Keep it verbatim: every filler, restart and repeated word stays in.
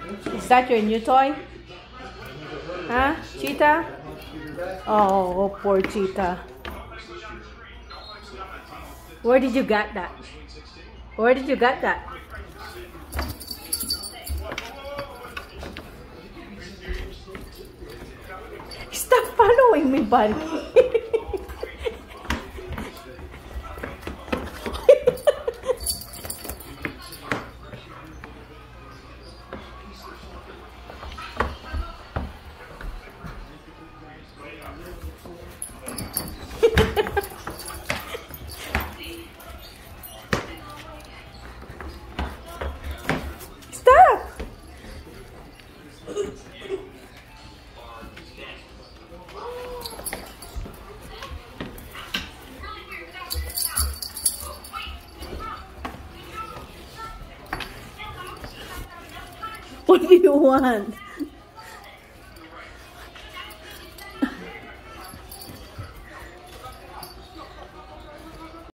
Is that your new toy? Huh? Cheetah? Oh, poor Cheetah. Where did you get that? Where did you get that? Stop following me, buddy. Stop! What do you want?